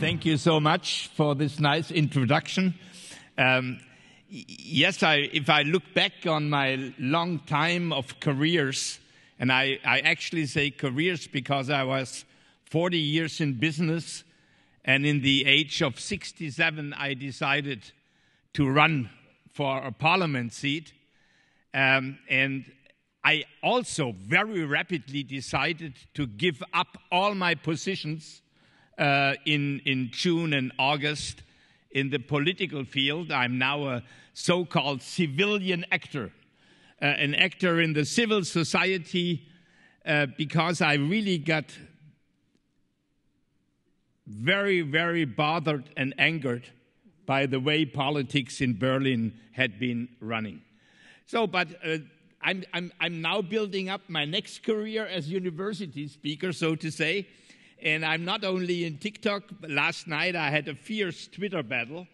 Thank you so much for this nice introduction. Yes, if I look back on my long time of careers, and I actually say careers because I was 40 years in business, and in the age of 67, I decided to run for a parliament seat. And I also very rapidly decided to give up all my positions in June and August in the political field. I'm now a so-called civilian actor, an actor in the civil society, because I really got very, very bothered and angered by the way politics in Berlin had been running. So, but I'm now building up my next career as university speaker, so to say. And I'm not only in TikTok. Last night I had a fierce Twitter battle,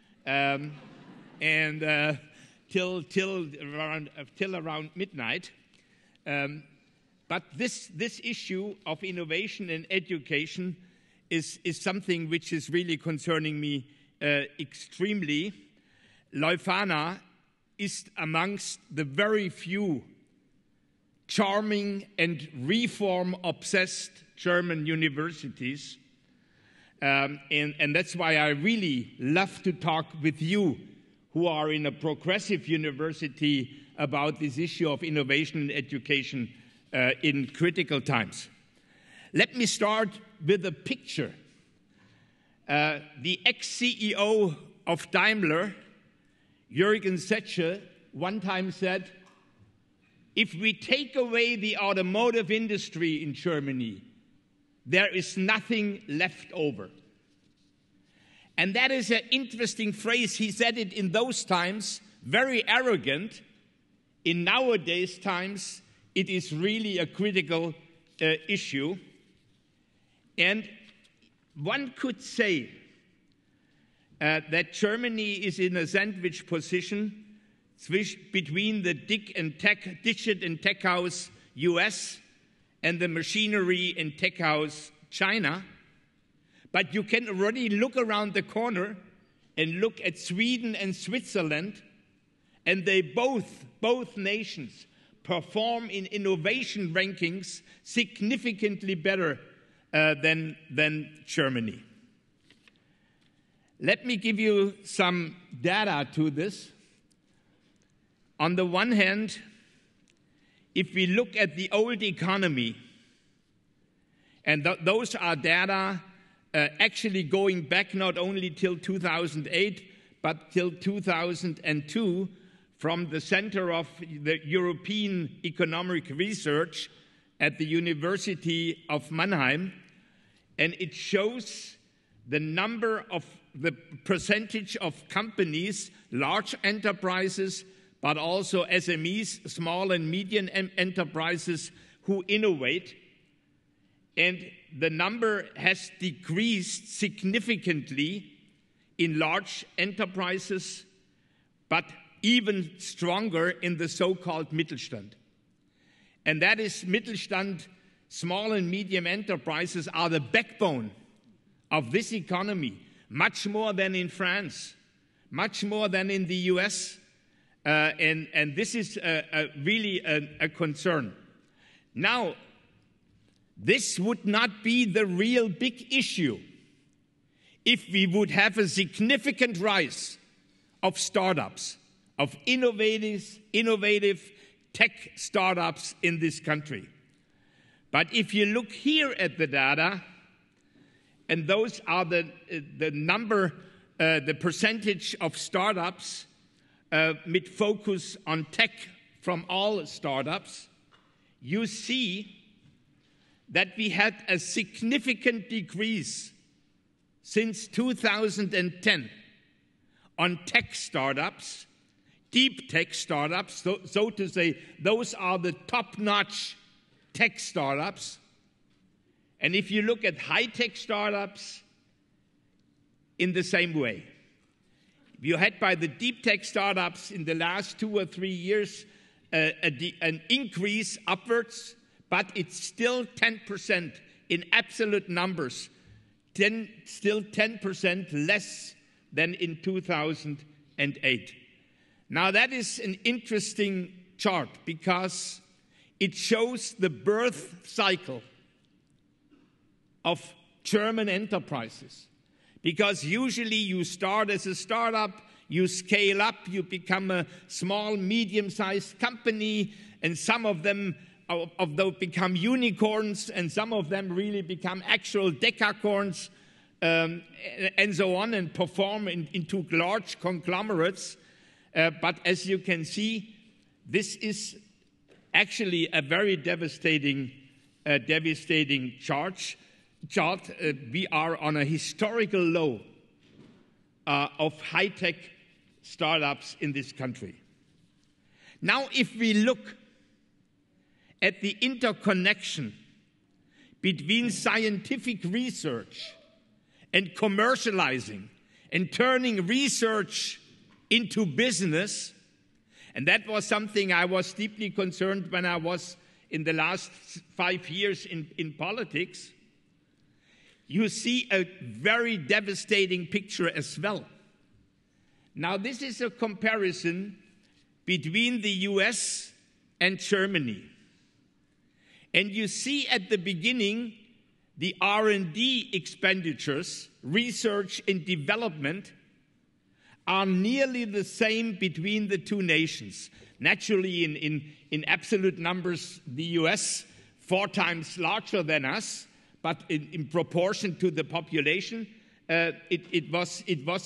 till around midnight. But this issue of innovation and education is something which is really concerning me extremely. Leuphana is amongst the very few charming and reform-obsessed German universities. And that's why I really love to talk with you who are in a progressive university about this issue of innovation and education in critical times. Let me start with a picture. The ex-CEO of Daimler, Jürgen Setsche, one time said, if we take away the automotive industry in Germany, there is nothing left over. And that is an interesting phrase. He said it in those times, very arrogant. In nowadays times, it is really a critical issue. And one could say that Germany is in a sandwich position between the digit and tech house US and the machinery and tech house China. But you can already look around the corner and look at Sweden and Switzerland, and they both nations perform in innovation rankings significantly better than Germany. Let me give you some data to this. On the one hand, if we look at the old economy, and those are data actually going back not only till 2008, but till 2002, from the Center of the European Economic Research at the University of Mannheim, and it shows the percentage of companies, large enterprises, but also SMEs, small and medium enterprises who innovate. And the number has decreased significantly in large enterprises, but even stronger in the so-called Mittelstand. And that is Mittelstand, small and medium enterprises are the backbone of this economy, much more than in France, much more than in the US. And this is really a concern. Now, this would not be the real big issue if we would have a significant rise of startups, of innovative tech startups in this country. But if you look here at the data, and those are the percentage of startups with focus on tech from all startups, you see that we had a significant decrease since 2010 on tech startups, deep tech startups, so to say, those are the top-notch tech startups. And if you look at high-tech startups, in the same way. You had by the deep tech startups in the last 2 or 3 years an increase upwards, but it's still 10% in absolute numbers still 10% less than in 2008. Now that is an interesting chart because it shows the birth cycle of German enterprises. Because usually you start as a startup, you scale up, you become a small, medium-sized company, and some of them become unicorns, and some of them really become actual decacorns, and so on, and perform into large conglomerates. But as you can see, this is actually a very devastating chart. We are on a historical low of high-tech startups in this country. Now, if we look at the interconnection between scientific research and commercializing and turning research into business, and that was something I was deeply concerned when I was in the last 5 years in politics, you see a very devastating picture as well. Now, this is a comparison between the US and Germany. And you see at the beginning the R&D expenditures, research and development, are nearly the same between the two nations. Naturally, in absolute numbers, the US 4 times larger than us, but in proportion to the population, it was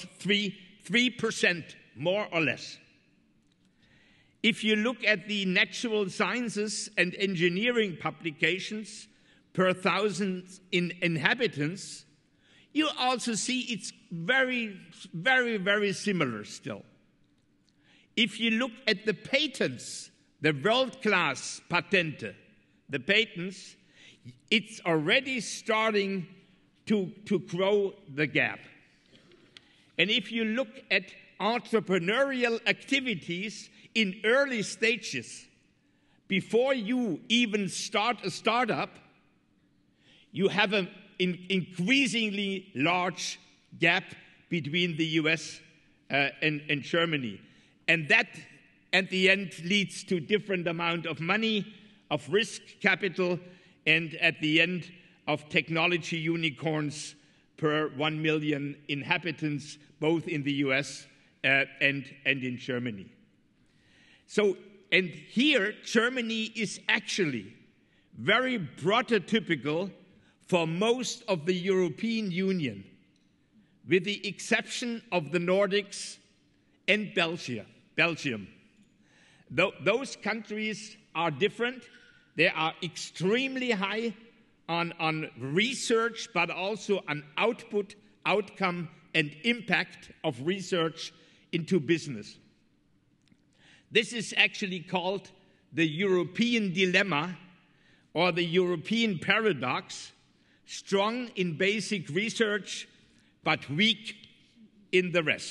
3% more or less. If you look at the natural sciences and engineering publications per 1,000 inhabitants, you also see it's very, very, very similar still. If you look at the patents, the world-class patente, the patents, it's already starting to grow the gap. And if you look at entrepreneurial activities in early stages, before you even start a startup, you have an increasingly large gap between the US and Germany. And that, at the end, leads to different amount of money, of risk capital, and at the end, of technology unicorns per 1 million inhabitants, both in the US and in Germany. So, and here, Germany is actually very prototypical for most of the European Union, with the exception of the Nordics and Belgium. Those countries are different. They are extremely high on research, but also on output, outcome, and impact of research into business. This is actually called the European dilemma or the European paradox: strong in basic research, but weak in the rest.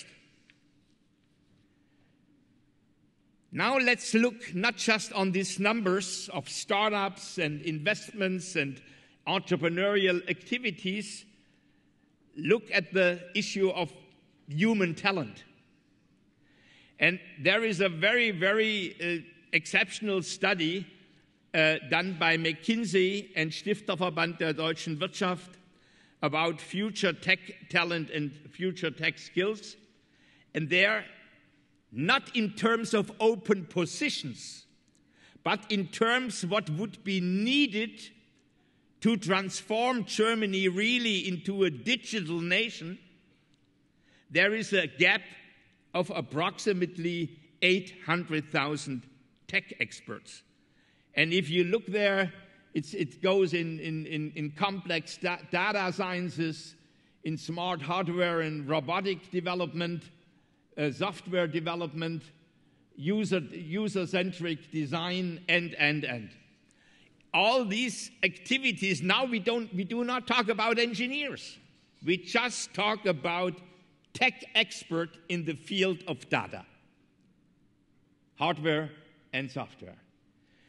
Now let's look not just on these numbers of startups and investments and entrepreneurial activities, look at the issue of human talent. And there is a very, very exceptional study done by McKinsey and Stifterverband der deutschen Wirtschaft about future tech talent and future tech skills. And there, not in terms of open positions, but in terms of what would be needed to transform Germany really into a digital nation, there is a gap of approximately 800,000 tech experts. And if you look there, it goes in complex data sciences, in smart hardware and robotic development, software development, user-centric design, and. All these activities, now we do not talk about engineers. We just talk about tech expert in the field of data, hardware and software.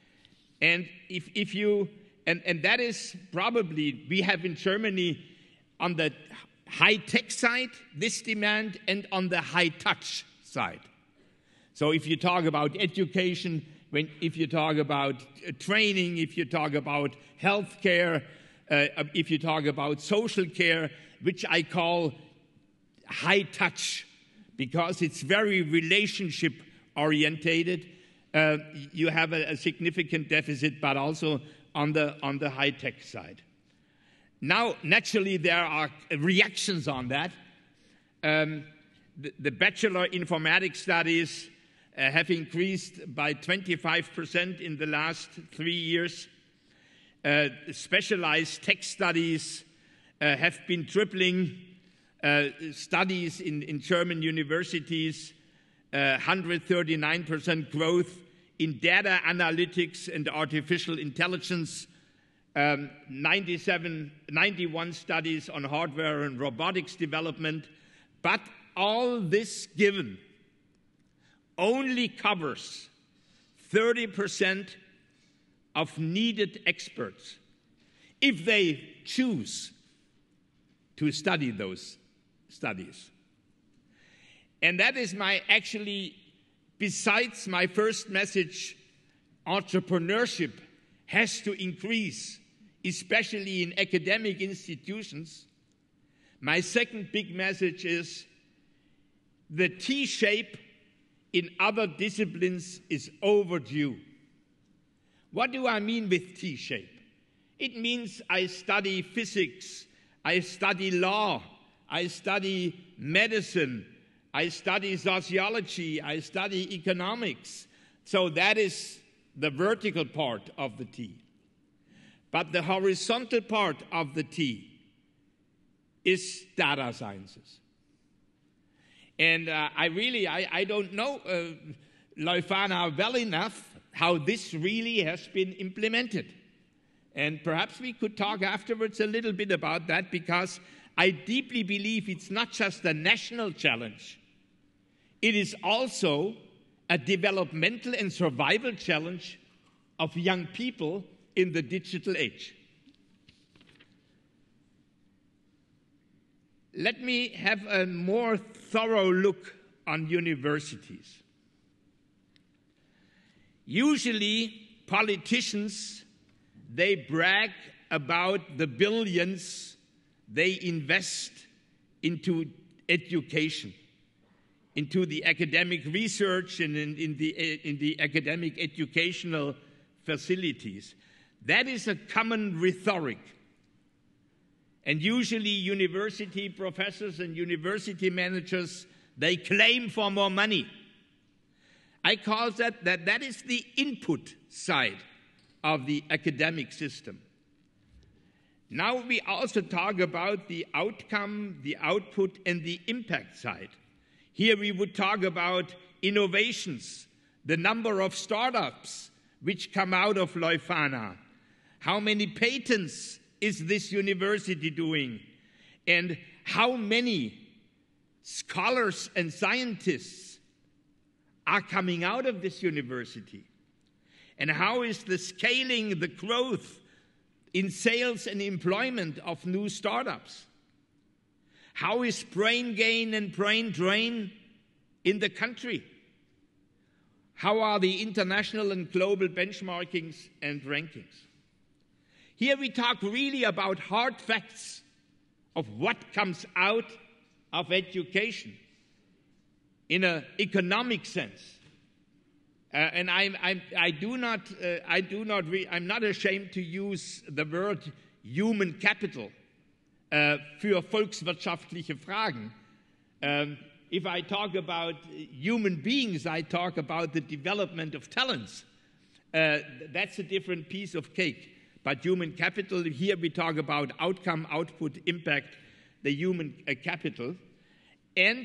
And if you, and that is probably, we have in Germany on the high-tech side, this demand, and on the high-touch side. So if you talk about education, if you talk about training, if you talk about healthcare, if you talk about social care, which I call high-touch, because it's very relationship-orientated, you have a significant deficit, but also on the high-tech side. Now, naturally, there are reactions on that. The bachelor informatics studies have increased by 25% in the last 3 years. Specialized tech studies have been tripling. Studies in German universities, 139% growth in data analytics and artificial intelligence, 91 studies on hardware and robotics development. But all this given only covers 30% of needed experts if they choose to study those studies. And that is besides my first message, entrepreneurship has to increase, especially in academic institutions. My second big message is the T-shape in other disciplines is overdue. What do I mean with T-shape? It means I study physics, I study law, I study medicine, I study sociology, I study economics. So that is the vertical part of the T. But the horizontal part of the T is data sciences. And I don't know Leuphana well enough how this really has been implemented. And perhaps we could talk afterwards a little bit about that, because I deeply believe it's not just a national challenge. It is also a developmental and survival challenge of young people in the digital age. Let me have a more thorough look on universities. Usually, politicians, they brag about the billions they invest into education, into the academic research and in the academic educational facilities. That is a common rhetoric. And usually university professors and university managers, they claim for more money. I call that is the input side of the academic system. Now we also talk about the outcome, the output, and the impact side. Here we would talk about innovations, the number of startups which come out of Leuphana. How many patents is this university doing? And how many scholars and scientists are coming out of this university? And how is the scaling, the growth in sales and employment of new startups? How is brain gain and brain drain in the country? How are the international and global benchmarkings and rankings? Here we talk really about hard facts of what comes out of education in an economic sense. And I'm not ashamed to use the word human capital für volkswirtschaftliche Fragen. If I talk about human beings, I talk about the development of talents. That's a different piece of cake. But human capital, here we talk about outcome, output, impact, the human capital. And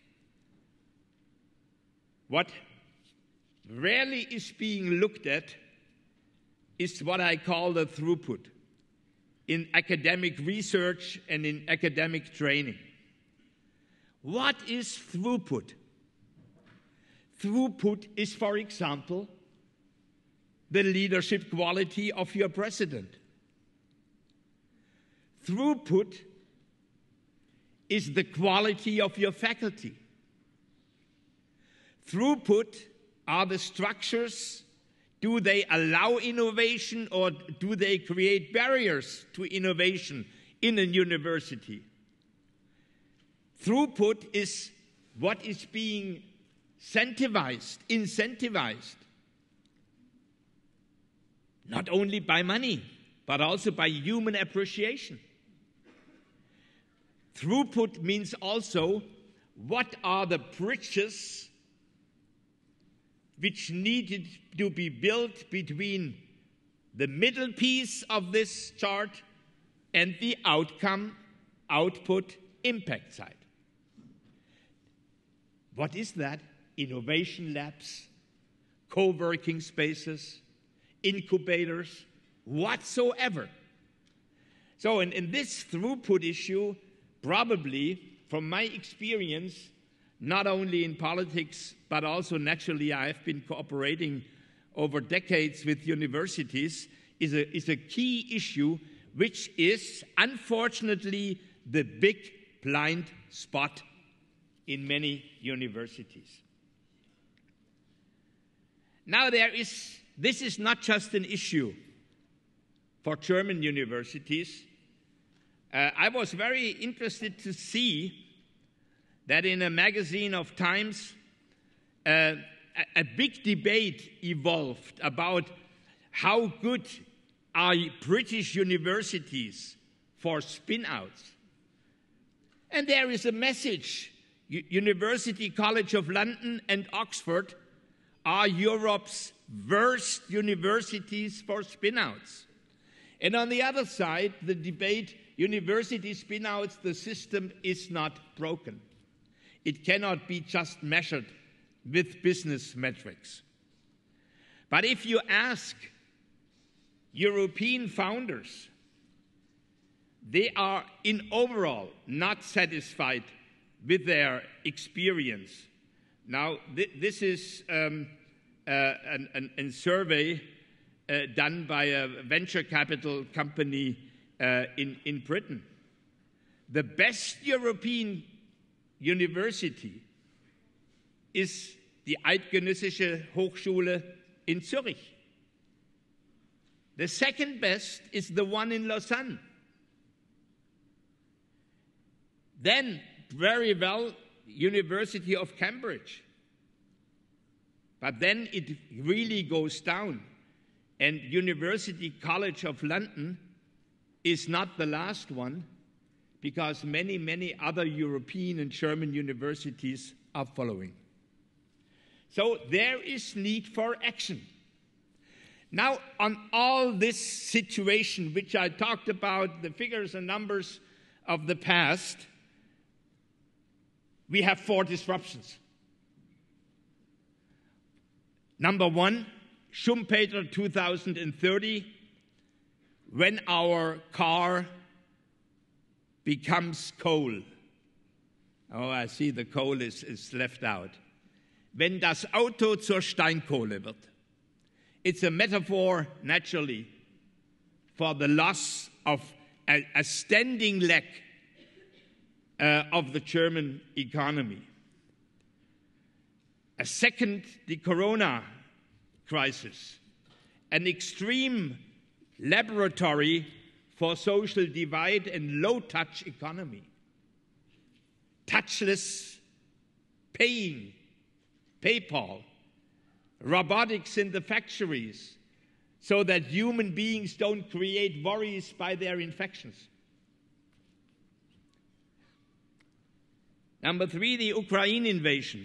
what rarely is being looked at is what I call the throughput in academic research and in academic training. What is throughput? Throughput is, for example, the leadership quality of your president. Throughput is the quality of your faculty. Throughput are the structures. Do they allow innovation, or do they create barriers to innovation in a university? Throughput is what is being incentivized, not only by money, but also by human appreciation. Throughput means also, what are the bridges which needed to be built between the middle piece of this chart and the outcome, output, impact side. What is that? Innovation labs, co-working spaces, incubators, whatsoever. So in this throughput issue, probably, from my experience, not only in politics, but also naturally, I have been cooperating over decades with universities, is a key issue, which is, unfortunately, the big blind spot in many universities. Now, this is not just an issue for German universities. I was very interested to see that in a magazine of Times, a big debate evolved about how good are British universities for spin-outs. And there is a message. University College of London and Oxford are Europe's worst universities for spin-outs. And on the other side, the debate, university spin-outs, the system is not broken. It cannot be just measured with business metrics. But if you ask European founders, they are in overall not satisfied with their experience. Now, this is a survey done by a venture capital company in Britain. The best European university is die Eidgenössische Hochschule in Zürich. The second best is the one in Lausanne. Then, very well, University of Cambridge. But then it really goes down. And University College of London is not the last one, because many, many other European and German universities are following. So there is need for action. Now, on all this situation, which I talked about, the figures and numbers of the past, we have 4 disruptions. Number 1, Schumpeter 2030, when our car becomes coal. Oh, I see the coal is left out. Wenn das Auto zur Steinkohle wird. It's a metaphor, naturally, for the loss of a standing leg of the German economy. A second, the corona crisis, an extreme laboratory for social divide and low-touch economy. Touchless paying, PayPal, robotics in the factories, so that human beings don't create worries by their infections. Number 3, the Ukraine invasion,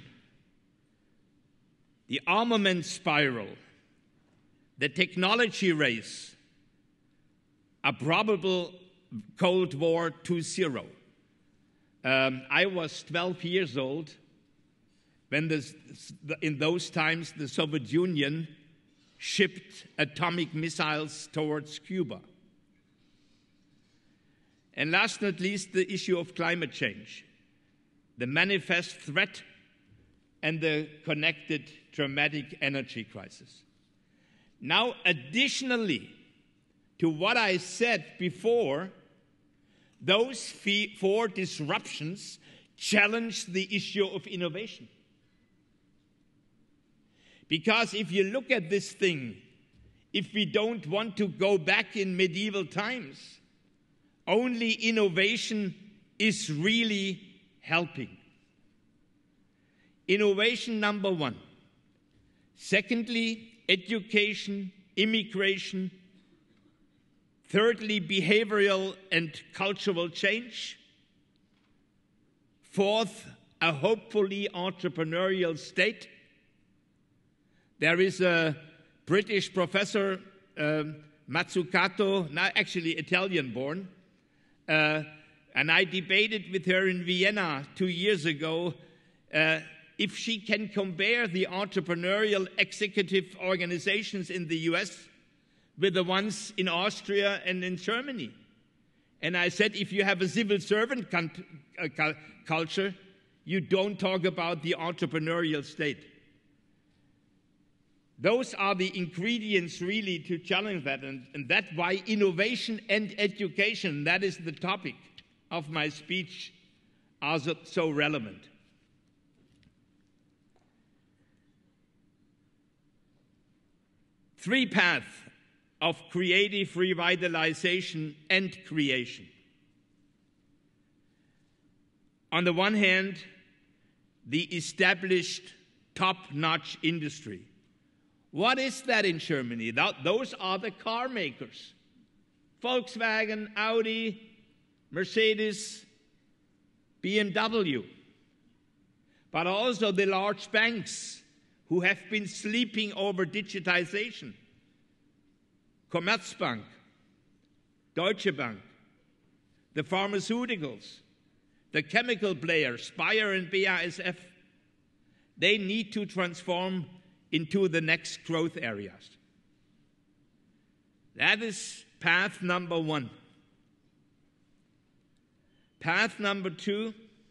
the armament spiral, the technology race, a probable Cold War 2.0. I was 12 years old when in those times the Soviet Union shipped atomic missiles towards Cuba. And last but not least, the issue of climate change, the manifest threat and the connected dramatic energy crisis. Now, additionally to what I said before, Those four disruptions challenge the issue of innovation. Because if you look at this thing, if we don't want to go back in medieval times, only innovation is really helping. Innovation number one. Secondly, education, immigration. Thirdly, behavioral and cultural change. Fourth, a hopefully entrepreneurial state. There is a British professor, Mazzucato, now actually Italian-born, and I debated with her in Vienna 2 years ago if she can compare the entrepreneurial executive organizations in the US with the ones in Austria and in Germany. And I said, if you have a civil servant culture, you don't talk about the entrepreneurial state. Those are the ingredients really to challenge that, and that's why innovation and education, that is the topic of my speech, are so relevant. Three paths of creative revitalization and creation. On the one hand, the established top-notch industry. What is that in Germany? Those are the car makers. Volkswagen, Audi, Mercedes, BMW. But also the large banks who have been sleeping over digitization. Commerzbank, Deutsche Bank, the pharmaceuticals, the chemical players, Bayer and BASF. They need to transform into the next growth areas. That is path number one. Path number two,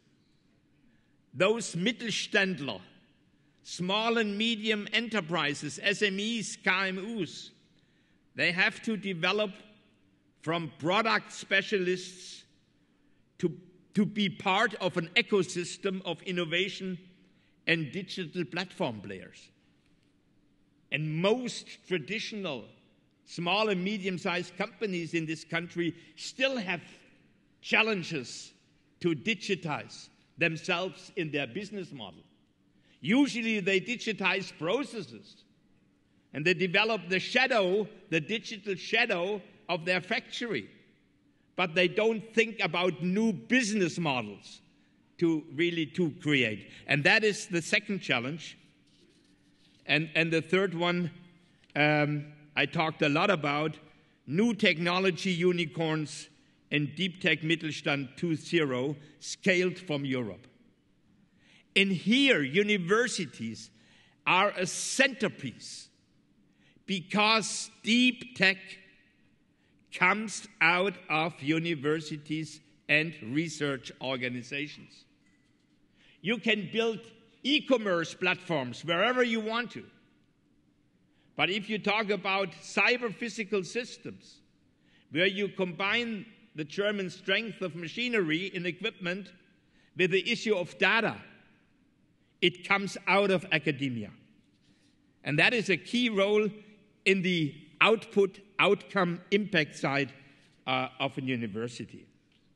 those Mittelständler, small and medium enterprises, SMEs, KMUs, they have to develop from product specialists to be part of an ecosystem of innovation and digital platform players. And most traditional small and medium-sized companies in this country still have challenges to digitize themselves in their business model. Usually they digitize processes and they develop the digital shadow of their factory. But they don't think about new business models to create. And that is the second challenge. And the third one, I talked a lot about, new technology unicorns and Deep Tech Mittelstand 2.0 scaled from Europe. And here, universities are a centerpiece because deep tech comes out of universities and research organizations. You can build e-commerce platforms wherever you want to. But if you talk about cyber-physical systems, where you combine the German strength of machinery and equipment with the issue of data, it comes out of academia. And that is a key role in the output, outcome, impact side of a university.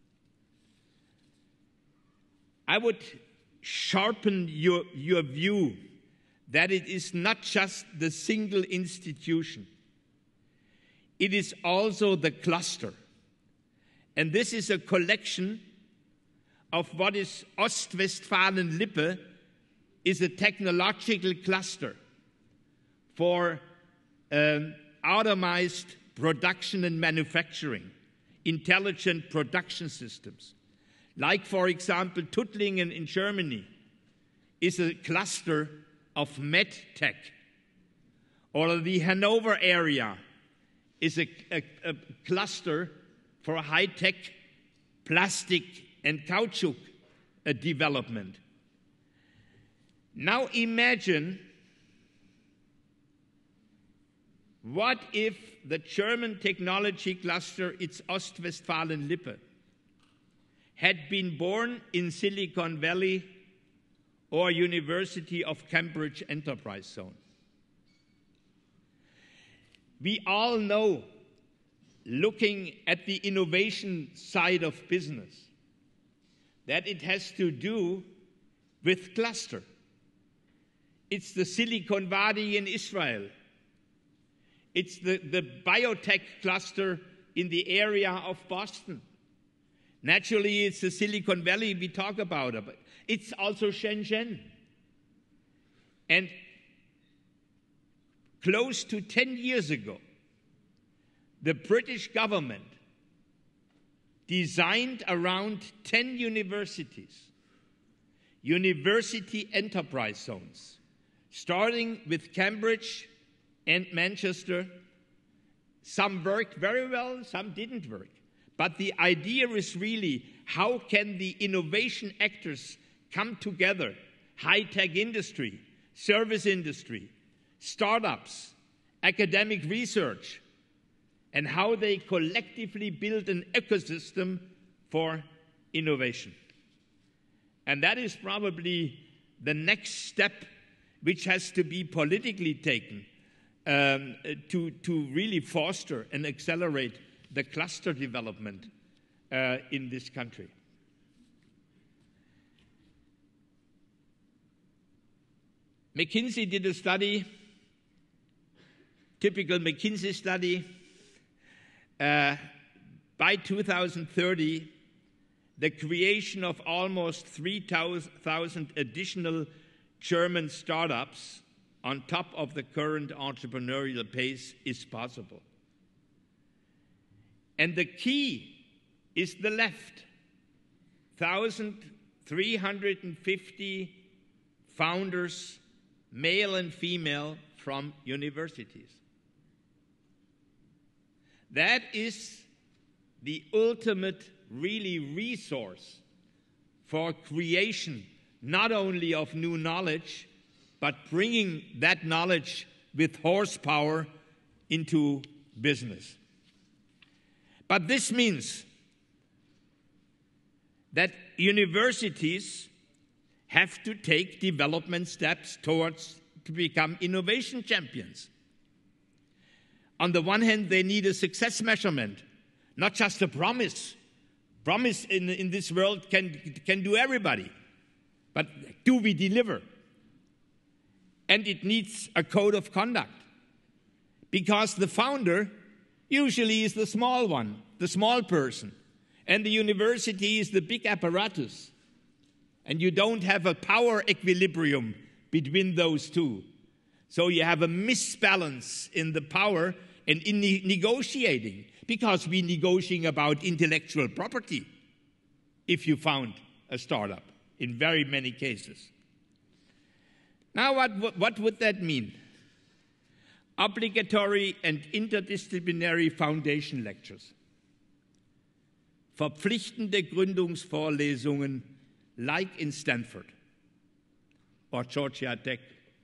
I would sharpen your view that it is not just the single institution. It is also the cluster. And this is a collection of what is Ostwestfalen-Lippe is a technological cluster for automized production and manufacturing, intelligent production systems. Like, for example, Tuttlingen in Germany is a cluster of medtech, or the Hanover area is a cluster for high-tech plastic and caoutchouc development. Now imagine what if the German technology cluster, it's Ostwestfalen-Lippe, had been born in Silicon Valley or University of Cambridge enterprise zone. We all know, looking at the innovation side of business, that it has to do with cluster. It's the Silicon Valley in Israel. It's the biotech cluster in the area of Boston. Naturally, it's the Silicon Valley we talk about, but it's also Shenzhen. And close to 10 years ago, the British government designed around 10 universities, university enterprise zones, starting with Cambridge and Manchester. Some worked very well, some didn't work. But the idea is really, how can the innovation actors come together? High-tech industry, service industry, startups, academic research, and how they collectively build an ecosystem for innovation. And that is probably the next step which has to be politically taken to really foster and accelerate the cluster development in this country. McKinsey did a study, typical McKinsey study. By 2030, the creation of almost 3,000 additional German startups on top of the current entrepreneurial pace is possible. And the key is the left. 1,350 founders, male and female, from universities. That is the ultimate, really, resource for creation, not only of new knowledge, but bringing that knowledge with horsepower into business. But this means that universities have to take development steps towards to become innovation champions. On the one hand, they need a success measurement, not just a promise. Promise in this world can do everybody. But do we deliver? And it needs a code of conduct. Because the founder usually is the small one, the small person. And the university is the big apparatus. And you don't have a power equilibrium between those two. So you have a misbalance in the power and in negotiating, because we're negotiating about intellectual property if you found a startup, in very many cases. Now, what would that mean? Obligatory and interdisciplinary foundation lectures. Verpflichtende Gründungsvorlesungen like in Stanford or Georgia Tech.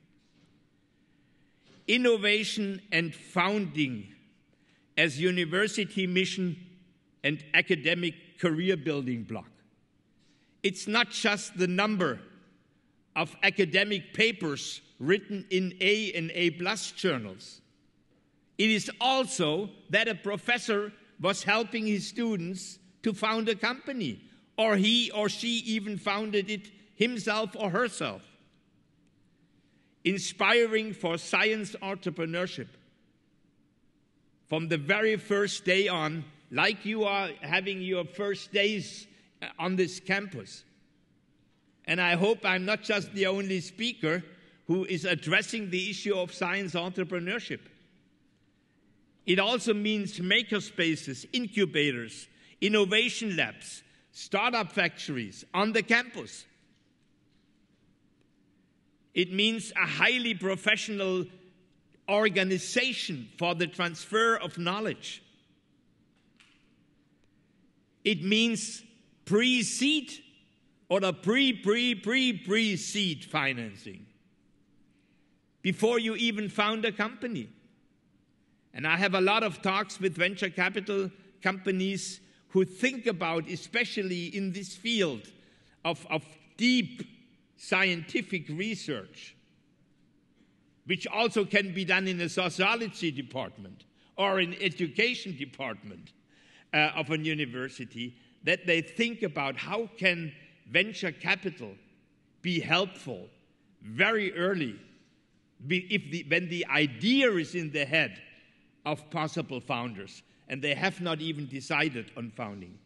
Innovation and founding as university mission and academic career building block. It's not just the number of academic papers written in A and A+ journals. It is also that a professor was helping his students to found a company, or he or she even founded it himself or herself. Inspiring for science entrepreneurship from the very first day on, like you are having your first days on this campus. And I hope I'm not just the only speaker who is addressing the issue of science entrepreneurship. It also means makerspaces, incubators, innovation labs, startup factories on the campus. It means a highly professional organization for the transfer of knowledge. It means pre-seed or a pre-seed financing before you even found a company. And I have a lot of talks with venture capital companies who think about, especially in this field of deep scientific research, which also can be done in a sociology department or in education department of a university, that they think about how can venture capital be helpful very early when the idea is in the head of possible founders and they have not even decided on founding.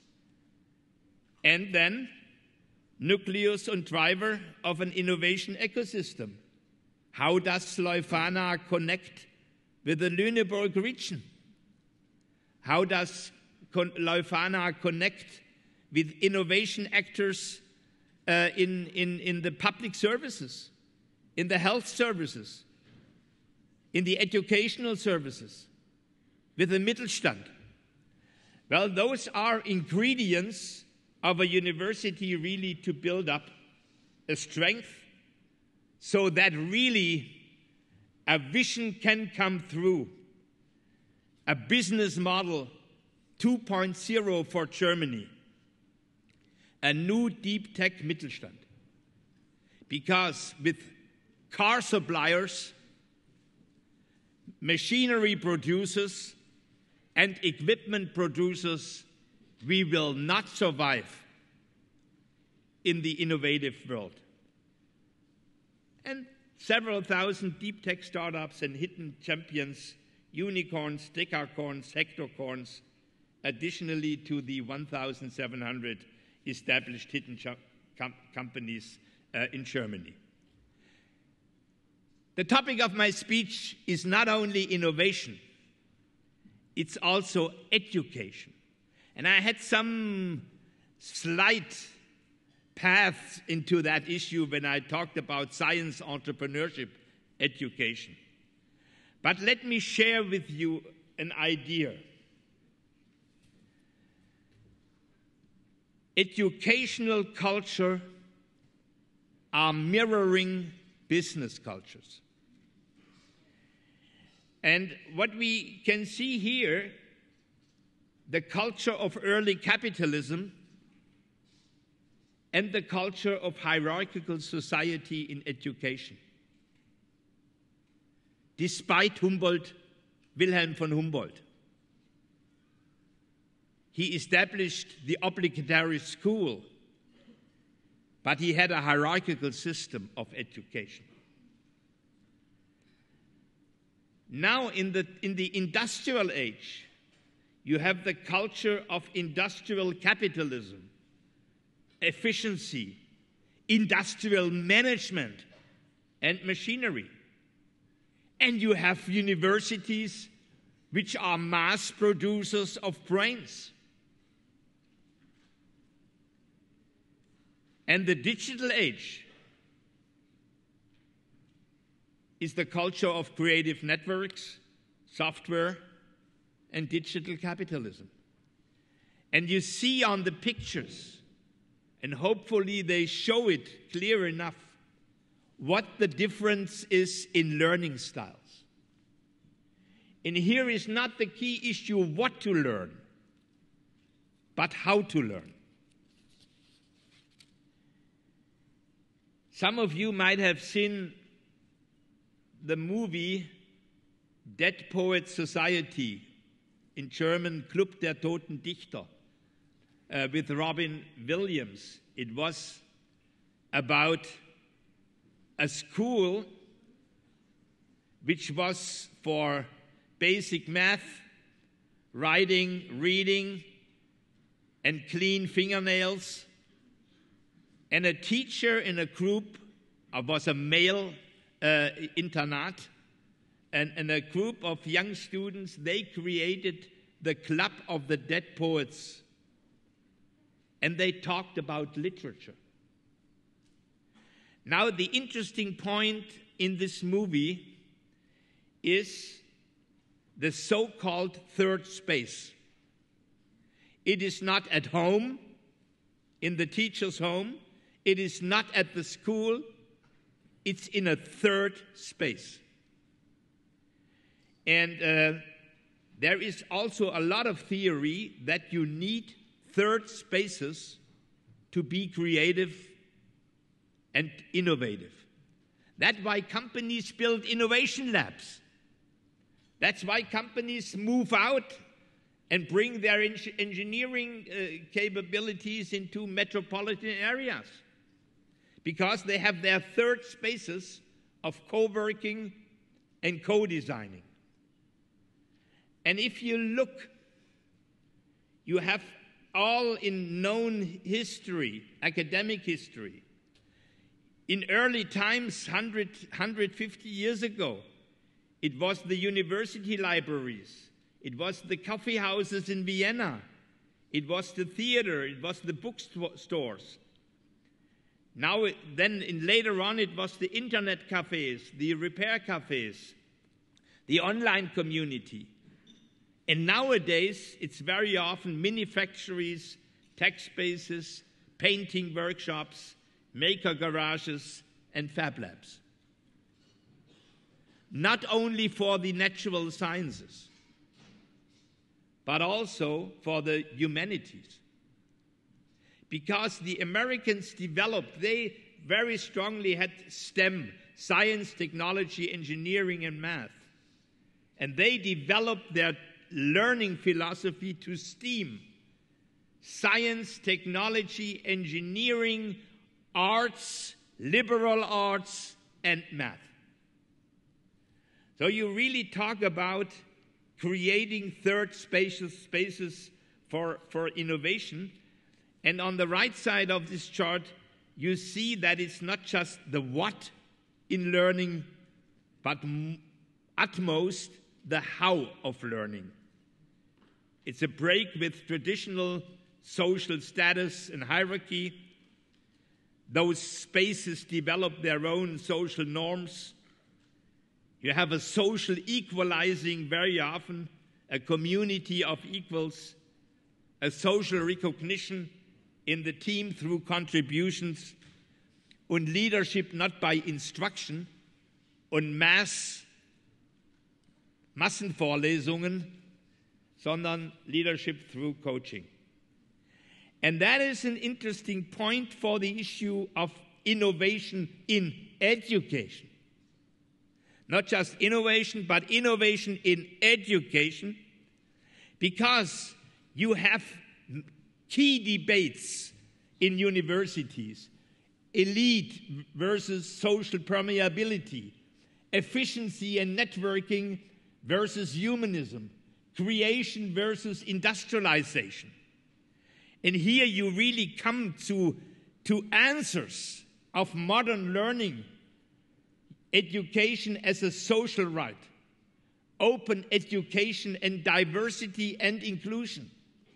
And then, nucleus and driver of an innovation ecosystem. How does Leuphana connect with the Lüneburg region? How does Leuphana connect with innovation actors in the public services, in the health services, in the educational services, with the Mittelstand? Well, those are ingredients of a university really to build up a strength so that really a vision can come through, a business model 2.0 for Germany, a new deep tech Mittelstand. Because with car suppliers, machinery producers, and equipment producers, we will not survive in the innovative world. And several thousand deep tech startups and hidden champions, unicorns, decacorns, hectacorns, additionally to the 1,700 established hidden companies in Germany. The topic of my speech is not only innovation, it's also education. And I had some slight paths into that issue when I talked about science, entrepreneurship, education. But let me share with you an idea. Educational culture are mirroring business cultures. And what we can see here, the culture of early capitalism and the culture of hierarchical society in education. Despite Wilhelm von Humboldt, he established the obligatory school, but he had a hierarchical system of education. Now, in the industrial age, you have the culture of industrial capitalism, efficiency, industrial management, and machinery. And you have universities which are mass producers of brains. And the digital age is the culture of creative networks, software, and digital capitalism. And you see on the pictures, and hopefully they show it clear enough, what the difference is in learning styles. And here is not the key issue what to learn, but how to learn. Some of you might have seen the movie Dead Poets Society, in German Club der Toten Dichter, with Robin Williams. It was about a school which was for basic math, writing, reading, and clean fingernails, and a teacher in a group, was a male internat, and a group of young students, they created the Club of the Dead Poets, and they talked about literature. Now, the interesting point in this movie is the so-called third space. It is not at home, in the teacher's home. It is not at the school. It's in a third space. And there is also a lot of theory that you need third spaces to be creative and innovative. That's why companies build innovation labs. That's why companies move out and bring their engineering capabilities into metropolitan areas, because they have their third spaces of co-working and co-designing. And if you look, you have all in known history, academic history. In early times, 150 years ago, it was the university libraries, it was the coffee houses in Vienna, it was the theater, it was the bookstores. Now, later on, it was the internet cafes, the repair cafes, the online community. And nowadays, it's very often mini factories, tech spaces, painting workshops, maker garages, and fab labs. Not only for the natural sciences, but also for the humanities. Because the Americans developed, they very strongly had STEM, science, technology, engineering, and math. And they developed their learning philosophy to STEAM, science, technology, engineering, arts, liberal arts, and math. So you really talk about creating third spaces for innovation. And on the right side of this chart, you see that it's not just the what in learning, but at most the how of learning. It's a break with traditional social status and hierarchy. Those spaces develop their own social norms. You have a social equalizing very often, a community of equals, a social recognition in the team through contributions, and leadership not by instruction, und Massenvorlesungen, sondern leadership through coaching. And that is an interesting point for the issue of innovation in education. Not just innovation, but innovation in education, because you have key debates in universities: elite versus social permeability, efficiency and networking versus humanism, creation versus industrialization. And here you really come to answers of modern learning, education as a social right, open education and diversity and inclusion,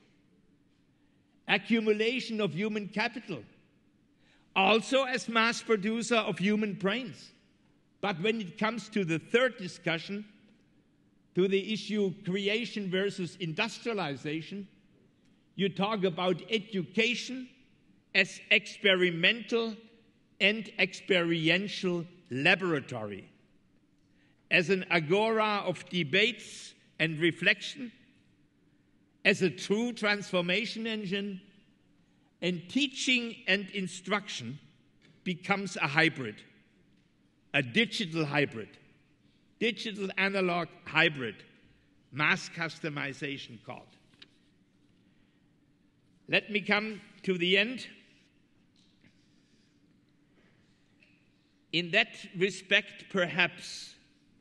accumulation of human capital, also as mass producer of human brains. But when it comes to the third discussion, to the issue creation versus industrialization, you talk about education as experimental and experiential laboratory, as an agora of debates and reflection, as a true transformation engine, and teaching and instruction becomes a hybrid, a digital hybrid, digital analog hybrid, mass customization called. Let me come to the end. In that respect, perhaps,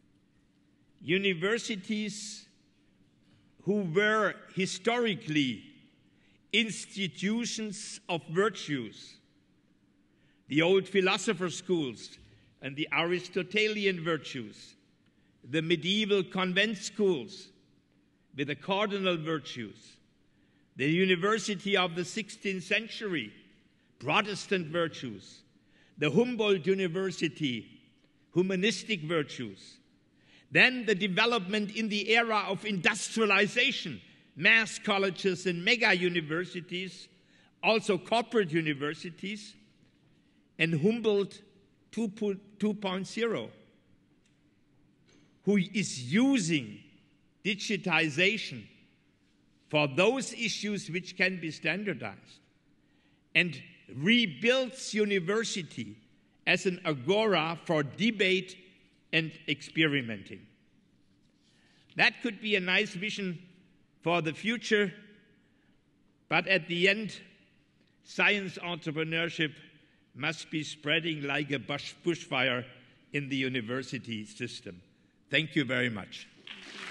universities who were historically institutions of virtues, the old philosopher schools and the Aristotelian virtues, the medieval convent schools with the cardinal virtues, the university of the 16th century, Protestant virtues, the Humboldt University, humanistic virtues. Then the development in the era of industrialization, mass colleges and mega universities, also corporate universities, and Humboldt 2.0, who is using digitization for those issues which can be standardized, and rebuilds university as an agora for debate and experimenting. That could be a nice vision for the future, but at the end, science entrepreneurship must be spreading like a bushfire in the university system. Thank you very much.